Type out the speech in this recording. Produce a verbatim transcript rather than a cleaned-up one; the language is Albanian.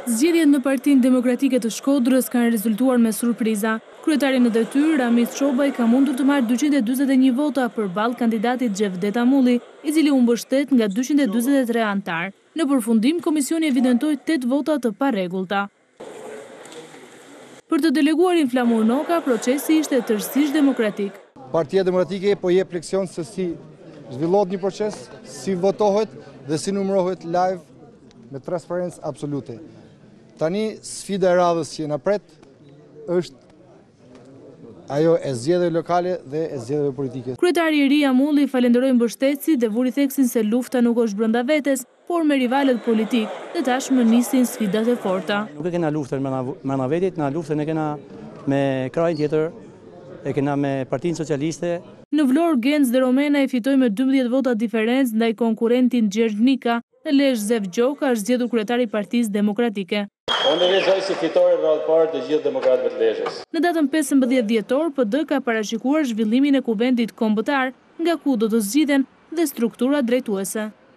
Zgjedhjet në Partinë Demokratike të Shkodrës kanë rezultuar me surpriza. Kryetari në detyrë, Ramiz Çobaj, ka mundur të marrë dyqind e dyzet e një vota përballë kandidatit Xhevdet Amulli, i cili u mbështet nga dyqind e dyzet e tre anëtar. Në përfundim, komisioni evidentoi tetë vota të parregullta. Për të deleguarin Flamur Noka, procesi ishte tërësisht demokratik. Partia Demokratike po jep leksion se si zhvillohet një proces, si votohet dhe si numërohet live me transparencë absolute. Tani sfida e radhës që na pret është ajo e zgjedhjeve lokale dhe e zgjedhjeve politike. Kryetari i ri Amulli falenderoi mbështetësit dhe vuri theksin se lufta nuk është brenda vetes, por me rivalët politik, dhe tashmë nisin sfidat e forta. Nuk e kena luftën brenda vetit, na luftën e kena me krajin tjetër, e kena me Partinë Socialiste. Në Vlorë, Genc dhe Romena e fitoi me dymbëdhjetë vota diferencë ndaj konkurentin Gjergj Nika, dhe Lezhë Zev Gjoka është zgjedhur kryetari i Partisë Demokratike. Unë vizoj si fitore në radhë parë të gjithë demokratëve të Lezhës. Në datën pesëmbëdhjetë dhjetor, P D ka parashikuar zhvillimin e kuvendit kombëtar, nga ku do të zgjidhen dhe struktura drejtuese.